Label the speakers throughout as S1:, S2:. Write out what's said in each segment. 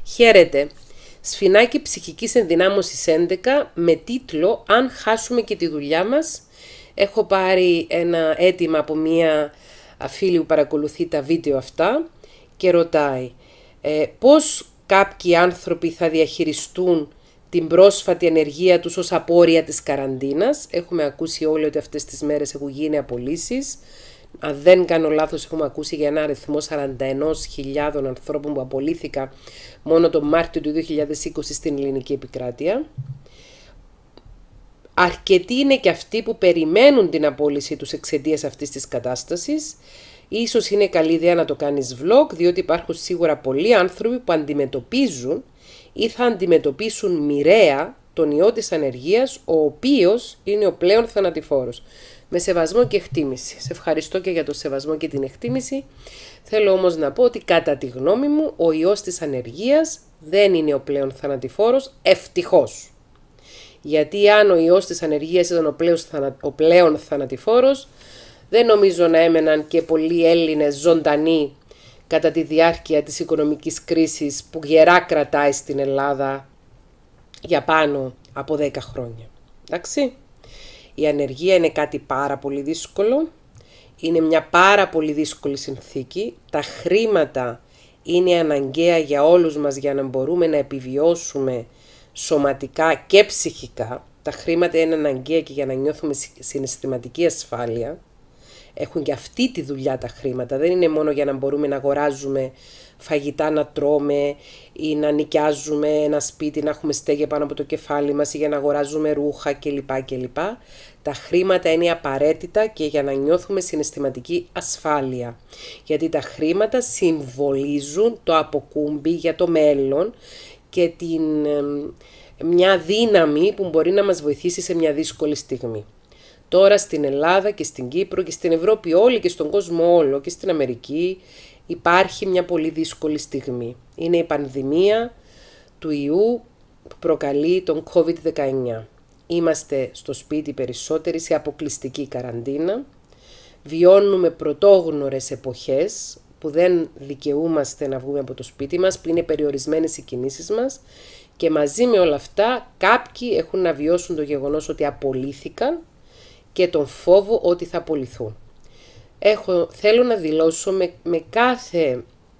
S1: Χαίρετε. Σφινάκι ψυχικής ενδυνάμωσης 11 με τίτλο «Αν χάσουμε και τη δουλειά μας». Έχω πάρει ένα αίτημα από μία φίλη που παρακολουθεί τα βίντεο αυτά και ρωτάει πώς κάποιοι άνθρωποι θα διαχειριστούν την πρόσφατη ανεργία τους ως απόρρια της καραντίνας. Έχουμε ακούσει όλοι ότι αυτές τις μέρες έχουν γίνει απολύσεις. Αν δεν κάνω λάθος, έχουμε ακούσει για ένα αριθμό 41.000 ανθρώπων που απολύθηκαν μόνο τον Μάρτιο του 2020 στην ελληνική επικράτεια. Αρκετοί είναι και αυτοί που περιμένουν την απόλυση τους εξαιτίας αυτής της κατάστασης. Ίσως είναι καλή ιδέα να το κάνεις vlog, διότι υπάρχουν σίγουρα πολλοί άνθρωποι που αντιμετωπίζουν ή θα αντιμετωπίσουν μοιραία τον ιό της ανεργίας, ο οποίος είναι ο πλέον θανατηφόρος. Με σεβασμό και εκτίμηση. Σε ευχαριστώ και για το σεβασμό και την εκτίμηση. Θέλω όμως να πω ότι κατά τη γνώμη μου ο ιός της ανεργίας δεν είναι ο πλέον θανατηφόρος, ευτυχώς. Γιατί αν ο ιός της ανεργίας ήταν ο πλέον θανατηφόρος, δεν νομίζω να έμεναν και πολλοί Έλληνες ζωντανοί κατά τη διάρκεια της οικονομικής κρίσης που γερά κρατάει στην Ελλάδα για πάνω από 10 χρόνια. Εντάξει. Η ανεργία είναι κάτι πάρα πολύ δύσκολο, είναι μια πάρα πολύ δύσκολη συνθήκη. Τα χρήματα είναι αναγκαία για όλους μας για να μπορούμε να επιβιώσουμε σωματικά και ψυχικά. Τα χρήματα είναι αναγκαία και για να νιώθουμε συναισθηματική ασφάλεια. Έχουν και αυτή τη δουλειά τα χρήματα, δεν είναι μόνο για να μπορούμε να αγοράζουμε φαγητά να τρώμε ή να νοικιάζουμε ένα σπίτι, να έχουμε στέγη πάνω από το κεφάλι μας ή για να αγοράζουμε ρούχα κλπ. Τα χρήματα είναι απαραίτητα και για να νιώθουμε συναισθηματική ασφάλεια. Γιατί τα χρήματα συμβολίζουν το αποκούμπι για το μέλλον και μια δύναμη που μπορεί να μας βοηθήσει σε μια δύσκολη στιγμή. Τώρα στην Ελλάδα και στην Κύπρο και στην Ευρώπη όλη και στον κόσμο όλο και στην Αμερική υπάρχει μια πολύ δύσκολη στιγμή. Είναι η πανδημία του ιού που προκαλεί τον COVID-19. Είμαστε στο σπίτι περισσότεροι σε αποκλειστική καραντίνα. Βιώνουμε πρωτόγνωρες εποχές που δεν δικαιούμαστε να βγούμε από το σπίτι μας, που είναι περιορισμένες οι κινήσεις μας και μαζί με όλα αυτά κάποιοι έχουν να βιώσουν το γεγονός ότι απολύθηκαν και τον φόβο ότι θα απολυθούν. Θέλω να δηλώσω με κάθε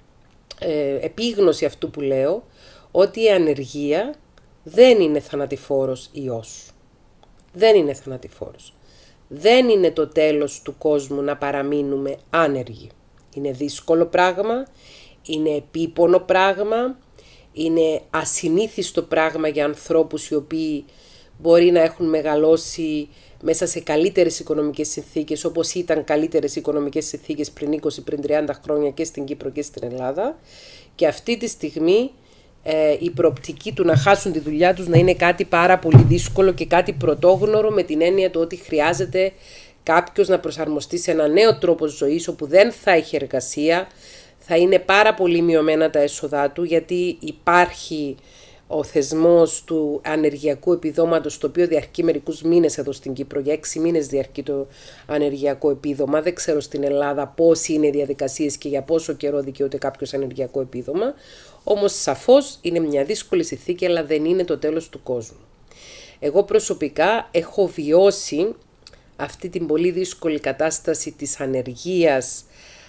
S1: επίγνωση αυτού που λέω ότι η ανεργία δεν είναι θανατηφόρος ιός. Δεν είναι θανατηφόρος. Δεν είναι το τέλος του κόσμου να παραμείνουμε άνεργοι. Είναι δύσκολο πράγμα, είναι επίπονο πράγμα, είναι ασυνήθιστο πράγμα για ανθρώπους οι οποίοι μπορεί να έχουν μεγαλώσει μέσα σε καλύτερες οικονομικές συνθήκες, όπως ήταν καλύτερες οικονομικές συνθήκες πριν 20, πριν 30 χρόνια και στην Κύπρο και στην Ελλάδα. Και αυτή τη στιγμή η προοπτική του να χάσουν τη δουλειά τους να είναι κάτι πάρα πολύ δύσκολο και κάτι πρωτόγνωρο, με την έννοια του ότι χρειάζεται κάποιος να προσαρμοστεί σε ένα νέο τρόπο ζωής όπου δεν θα έχει εργασία, θα είναι πάρα πολύ μειωμένα τα έσοδά του, γιατί υπάρχει ο θεσμός του ανεργειακού επιδόματος, το οποίο διαρκεί μερικούς μήνες εδώ στην Κύπρο. Για 6 μήνες διαρκεί το ανεργειακό επίδομα. Δεν ξέρω στην Ελλάδα πώς είναι οι διαδικασίες και για πόσο καιρό δικαιούται κάποιος ανεργειακό επίδομα. Όμως σαφώς είναι μια δύσκολη συνθήκη, αλλά δεν είναι το τέλος του κόσμου. Εγώ προσωπικά έχω βιώσει αυτή την πολύ δύσκολη κατάσταση της ανεργίας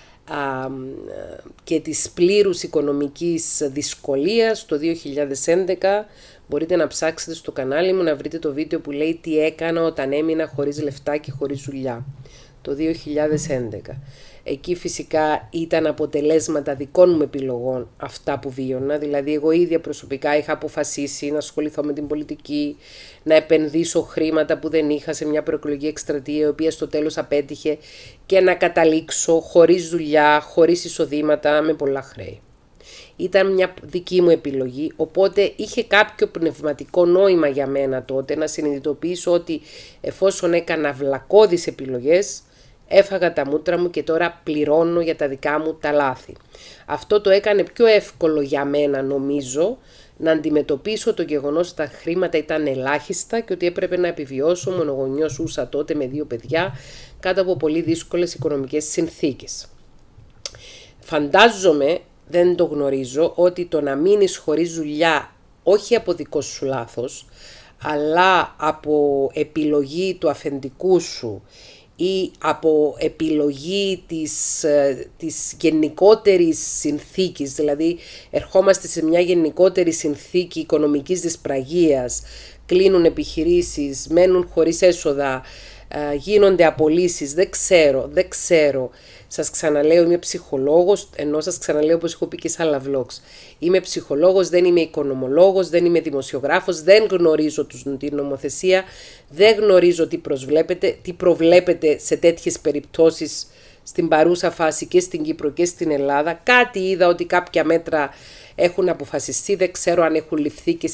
S1: και της πλήρους οικονομικής δυσκολίας το 2011. Μπορείτε να ψάξετε στο κανάλι μου να βρείτε το βίντεο που λέει τι έκανα όταν έμεινα χωρίς λεφτά και χωρίς δουλειά το 2011. Εκεί φυσικά ήταν αποτελέσματα δικών μου επιλογών αυτά που βίωνα. Δηλαδή εγώ ίδια προσωπικά είχα αποφασίσει να ασχοληθώ με την πολιτική, να επενδύσω χρήματα που δεν είχα σε μια προεκλογική εκστρατεία, η οποία στο τέλος απέτυχε, και να καταλήξω χωρίς δουλειά, χωρίς εισοδήματα, με πολλά χρέη. Ήταν μια δική μου επιλογή, οπότε είχε κάποιο πνευματικό νόημα για μένα τότε να συνειδητοποιήσω ότι εφόσον έκανα βλακώδεις επιλογές, έφαγα τα μούτρα μου και τώρα πληρώνω για τα δικά μου τα λάθη. Αυτό το έκανε πιο εύκολο για μένα, νομίζω, να αντιμετωπίσω το γεγονός ότι τα χρήματα ήταν ελάχιστα και ότι έπρεπε να επιβιώσω. Μονογονιός ζούσα τότε με 2 παιδιά κάτω από πολύ δύσκολες οικονομικές συνθήκες. Φαντάζομαι δεν το γνωρίζω, ότι το να μείνεις χωρίς δουλειά, όχι από δικό σου λάθος, αλλά από επιλογή του αφεντικού σου ή από επιλογή της γενικότερης συνθήκης, δηλαδή ερχόμαστε σε μια γενικότερη συνθήκη οικονομικής δυσπραγίας, κλείνουν επιχειρήσεις, μένουν χωρίς έσοδα, γίνονται απολύσεις, δεν ξέρω. Σας ξαναλέω, είμαι ψυχολόγος, ενώ σας ξαναλέω όπως έχω πει και σε άλλα vlogs. Είμαι ψυχολόγος, δεν είμαι οικονομολόγος, δεν είμαι δημοσιογράφος, δεν γνωρίζω την νομοθεσία, δεν γνωρίζω τι προβλέπετε σε τέτοιες περιπτώσεις στην παρούσα φάση και στην Κύπρο και στην Ελλάδα. Κάτι είδα ότι κάποια μέτρα έχουν αποφασιστεί, δεν ξέρω αν έχουν ληφθεί και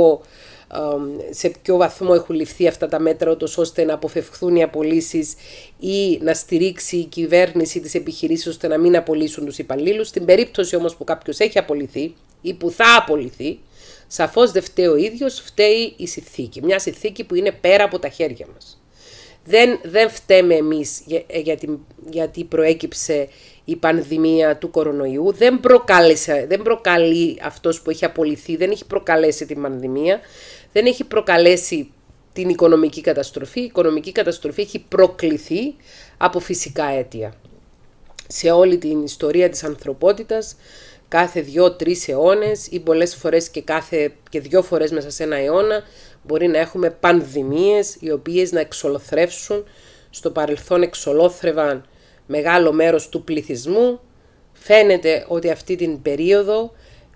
S1: σε ποιο βαθμό έχουν ληφθεί αυτά τα μέτρα, ώστε να αποφευχθούν οι απολύσεις ή να στηρίξει η κυβέρνηση τις επιχειρήσεις ώστε να μην απολύσουν τους υπαλλήλους. Στην περίπτωση όμως που κάποιος έχει απολυθεί ή που θα απολυθεί, σαφώς δεν φταίει ο ίδιος, φταίει η συνθήκη. Μια συνθήκη που είναι πέρα από τα χέρια μας. Δεν φταίμε εμείς γιατί προέκυψε η πανδημία του κορονοϊού, δεν προκαλεί αυτός που έχει απολυθεί, δεν έχει προκαλέσει την πανδημία, δεν έχει προκαλέσει την οικονομική καταστροφή. Η οικονομική καταστροφή έχει προκληθεί από φυσικά αίτια. Σε όλη την ιστορία της ανθρωπότητας, κάθε 2-3 αιώνες ή πολλές φορές και 2 φορές μέσα σε ένα αιώνα, μπορεί να έχουμε πανδημίες οι οποίες να εξολοθρεύσουν. Στο παρελθόν εξολόθρευαν μεγάλο μέρος του πληθυσμού. Φαίνεται ότι αυτή την περίοδο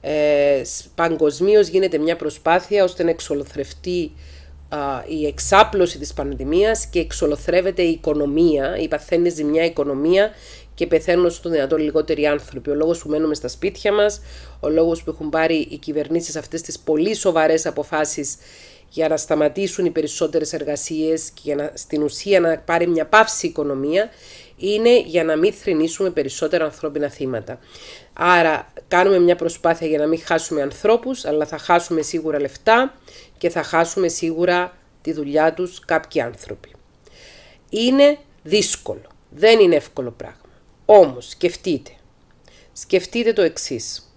S1: παγκοσμίως γίνεται μια προσπάθεια ώστε να εξολοθρευτεί η εξάπλωση της πανδημίας και εξολοθρεύεται η οικονομία, η παθαίνει ζημιά οικονομία και πεθαίνουν όσο το δυνατόν λιγότεροι άνθρωποι. Ο λόγος που μένουμε στα σπίτια μας, ο λόγος που έχουν πάρει οι κυβερνήσεις αυτές τις πολύ σοβαρές αποφάσεις για να σταματήσουν οι περισσότερες εργασίες και για στην ουσία να πάρει μια παύση οικονομία, είναι για να μην θρηνήσουμε περισσότερα ανθρώπινα θύματα. Άρα κάνουμε μια προσπάθεια για να μην χάσουμε ανθρώπους, αλλά θα χάσουμε σίγουρα λεφτά και θα χάσουμε σίγουρα τη δουλειά τους κάποιοι άνθρωποι. Είναι δύσκολο, δεν είναι εύκολο πράγμα. Όμως σκεφτείτε το εξής.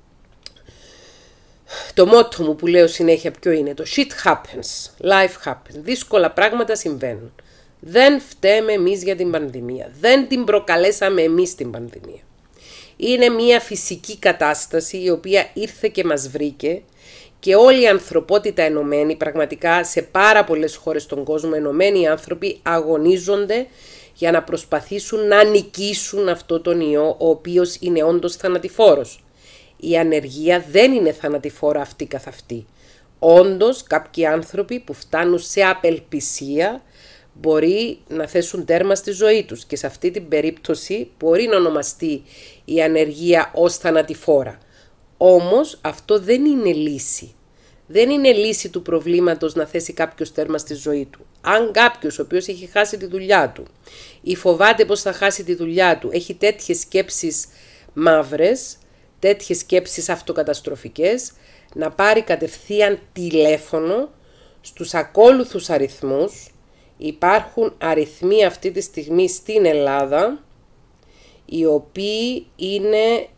S1: Το μότο μου που λέω συνέχεια ποιο είναι? Το shit happens, life happens. Δύσκολα πράγματα συμβαίνουν. Δεν φταίμε εμείς για την πανδημία. Δεν την προκαλέσαμε εμείς την πανδημία. Είναι μια φυσική κατάσταση η οποία ήρθε και μας βρήκε και όλη η ανθρωπότητα ενωμένη, πραγματικά σε πάρα πολλές χώρες στον κόσμο ενωμένοι άνθρωποι αγωνίζονται για να προσπαθήσουν να νικήσουν αυτό τον ιό, ο οποίος είναι όντως θανατηφόρος. Η ανεργία δεν είναι θανατηφόρα αυτή καθ' αυτή. Όντως κάποιοι άνθρωποι που φτάνουν σε απελπισία μπορεί να θέσουν τέρμα στη ζωή τους και σε αυτή την περίπτωση μπορεί να ονομαστεί η ανεργία ως θανατηφόρα. Όμως αυτό δεν είναι λύση. Δεν είναι λύση του προβλήματος να θέσει κάποιος τέρμα στη ζωή του. Αν κάποιος ο οποίος έχει χάσει τη δουλειά του ή φοβάται πως θα χάσει τη δουλειά του, έχει τέτοιες σκέψεις μαύρες, τέτοιες σκέψεις αυτοκαταστροφικές, να πάρει κατευθείαν τηλέφωνο στους ακόλουθους αριθμούς. Υπάρχουν αριθμοί αυτή τη στιγμή στην Ελλάδα, οι οποίοι είναι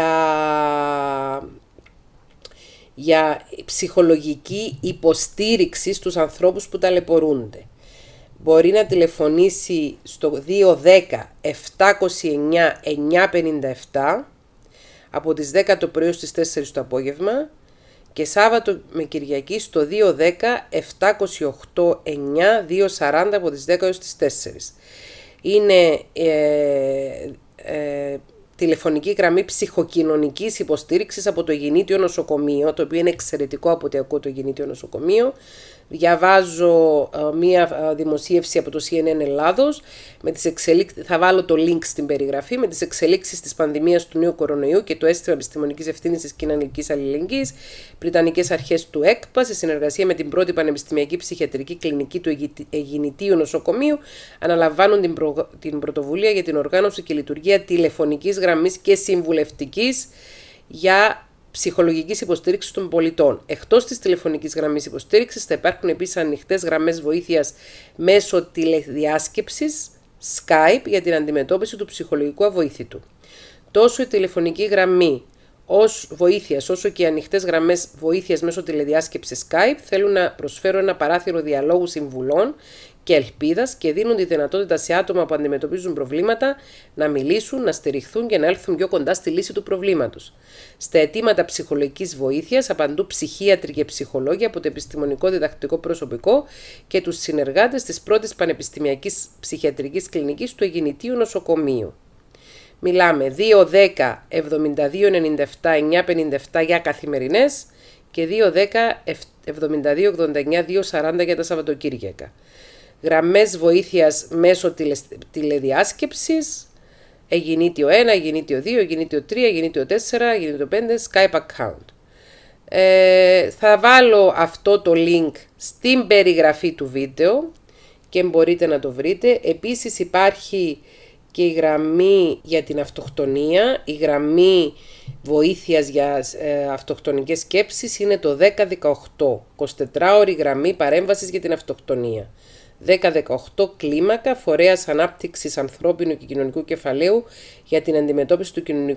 S1: για ψυχολογική υποστήριξη στους ανθρώπους που ταλαιπωρούνται. Μπορεί να τηλεφωνήσει στο 210 729 957 από τις 10 το πρωί στις 4 το απόγευμα και Σάββατο με Κυριακή στο 210 728 9 240 από τις 10 έως τις 4. Είναι τηλεφωνική γραμμή ψυχοκοινωνικής υποστήριξης από το Γεννήτιο Νοσοκομείο, το οποίο είναι εξαιρετικό από ό,τι ακούω το Γεννήτιο Νοσοκομείο. Διαβάζω μία δημοσίευση από το CNN Ελλάδος, θα βάλω το link στην περιγραφή, με τις εξελίξεις της πανδημίας του νέου κορονοϊού και το αίσθημα επιστημονικής ευθύνης της κοινωνικής αλληλεγγύης. Βρυτανικές αρχές του ΕΚΠΑ, σε συνεργασία με την πρώτη πανεπιστημιακή ψυχιατρική κλινική του Γεννητίου Νοσοκομείου, αναλαμβάνουν την πρωτοβουλία για την οργάνωση και λειτουργία τηλεφωνικής γραμμής και συμβουλευτικής για ψυχολογικής υποστήριξης των πολιτών. Εκτός της τηλεφωνικής γραμμής υποστήριξης θα υπάρχουν επίσης ανοιχτές γραμμές βοήθειας μέσω τηλεδιάσκεψης Skype για την αντιμετώπιση του ψυχολογικού αβοήθητου. Τόσο η τηλεφωνική γραμμή ως βοήθειας, όσο και οι ανοιχτές γραμμές βοήθειας μέσω τηλεδιάσκεψης Skype θέλουν να προσφέρουν ένα παράθυρο διαλόγου, συμβουλών και ελπίδας και δίνουν τη δυνατότητα σε άτομα που αντιμετωπίζουν προβλήματα να μιλήσουν, να στηριχθούν και να έλθουν πιο κοντά στη λύση του προβλήματος. Στα αιτήματα ψυχολογικής βοήθειας απαντούν ψυχίατροι και ψυχολόγοι από το επιστημονικό διδακτικό προσωπικό και τους συνεργάτες της πρώτης πανεπιστημιακής ψυχιατρικής κλινικής του Αιγινητίου Νοσοκομείου. Μιλάμε 210 72 97 957 για καθημερινές και 210 72 89 240 για τα Σαββατοκύριακα. Γραμμές βοήθειας μέσω τηλεδιάσκεψης, Αιγινήτιο 1, Αιγινήτιο 2, Αιγινήτιο 3, Αιγινήτιο 4, Αιγινήτιο 5, Skype account. Θα βάλω αυτό το link στην περιγραφή του βίντεο και μπορείτε να το βρείτε. Επίσης υπάρχει και η γραμμή για την αυτοκτονία, η γραμμή βοήθειας για αυτοκτονικές σκέψεις είναι το 1018, 24ωρη γραμμή παρέμβασης για την αυτοκτονία. 1018 κλίμακα, φορέας ανάπτυξης ανθρώπινου και κοινωνικού κεφαλαίου για την αντιμετώπιση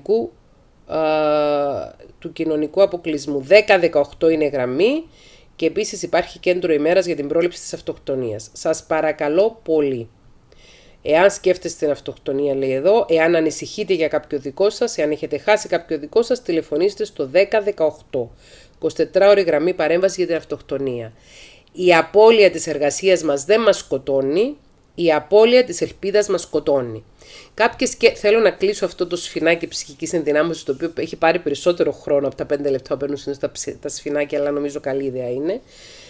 S1: του κοινωνικού αποκλεισμού. 1018 είναι γραμμή και επίσης υπάρχει κέντρο ημέρας για την πρόληψη της αυτοκτονίας. Σας παρακαλώ πολύ. Εάν σκέφτεστε την αυτοκτονία, λέει εδώ, εάν ανησυχείτε για κάποιο δικό σας, εάν έχετε χάσει κάποιο δικό σας, τηλεφωνήστε στο 1018, 24ωρη γραμμή παρέμβαση για την αυτοκτονία. Η απώλεια της εργασίας μας δεν μας σκοτώνει, η απώλεια της ελπίδας μας σκοτώνει. Θέλω να κλείσω αυτό το σφινάκι ψυχικής ενδυνάμωσης, το οποίο έχει πάρει περισσότερο χρόνο από τα 5 λεπτά που παίρνουν τα σφινάκια, αλλά νομίζω καλή ιδέα είναι.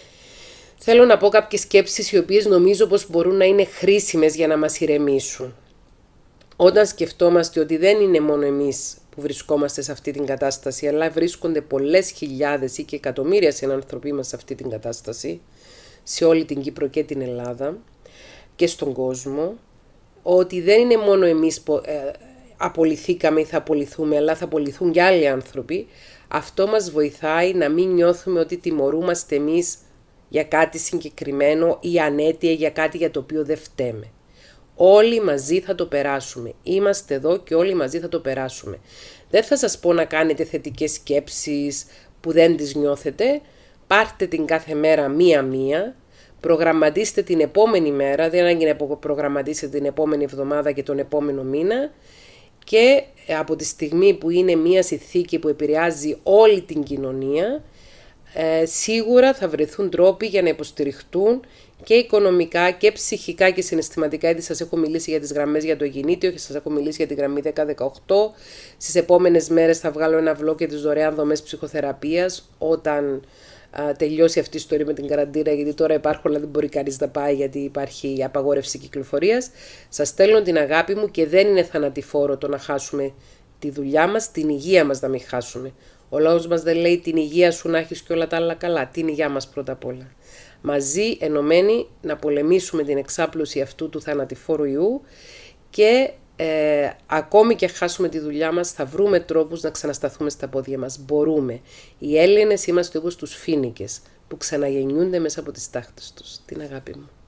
S1: Θέλω να πω κάποιες σκέψεις οι οποίες νομίζω πως μπορούν να είναι χρήσιμες για να μας ηρεμήσουν. Όταν σκεφτόμαστε ότι δεν είναι μόνο εμείς που βρισκόμαστε σε αυτή την κατάσταση, αλλά βρίσκονται πολλές χιλιάδες ή και εκατομμύρια συνανθρωποί μας σε αυτή την κατάσταση, σε όλη την Κύπρο και την Ελλάδα και στον κόσμο, ότι δεν είναι μόνο εμείς που απολυθήκαμε ή θα απολυθούμε, αλλά θα απολυθούν και άλλοι άνθρωποι, αυτό μας βοηθάει να μην νιώθουμε ότι τιμωρούμαστε εμείς για κάτι συγκεκριμένο ή ανέτεια για κάτι για το οποίο δεν φταίμε. Όλοι μαζί θα το περάσουμε. Είμαστε εδώ και όλοι μαζί θα το περάσουμε. Δεν θα σας πω να κάνετε θετικές σκέψεις που δεν τις νιώθετε. Πάρτε την κάθε μέρα μία-μία. Προγραμματίστε την επόμενη μέρα. Δεν ανάγκη να προγραμματίσετε την επόμενη εβδομάδα και τον επόμενο μήνα. Και από τη στιγμή που είναι μία συνθήκη που επηρεάζει όλη την κοινωνία, σίγουρα θα βρεθούν τρόποι για να υποστηριχτούν και οικονομικά και ψυχικά και συναισθηματικά. Ήδη σας έχω μιλήσει για τις γραμμές για το Αιγινήτιο και σας έχω μιλήσει για τη γραμμή 1018. Στις επόμενες μέρες θα βγάλω ένα vlog για τις δωρεάν δομές ψυχοθεραπείας όταν τελειώσει αυτή η ιστορία με την καραντίνα, γιατί τώρα υπάρχουν, αλλά δεν μπορεί κανείς να πάει γιατί υπάρχει απαγόρευση κυκλοφορίας. Σας στέλνω την αγάπη μου και δεν είναι θανατηφόρο το να χάσουμε τη δουλειά μας, την υγεία μας να μην χάσουμε. Ο λαός μας δεν λέει την υγεία σου να έχεις και όλα τα άλλα καλά, την υγεία μας πρώτα απ' όλα. Μαζί, ενωμένοι, να πολεμήσουμε την εξάπλωση αυτού του θανατηφόρου ιού και ακόμη και χάσουμε τη δουλειά μας, θα βρούμε τρόπους να ξανασταθούμε στα πόδια μας. Μπορούμε. Οι Έλληνες είμαστε όπως τους φοίνικες που ξαναγεννιούνται μέσα από τις τάχτες τους. Την αγάπη μου.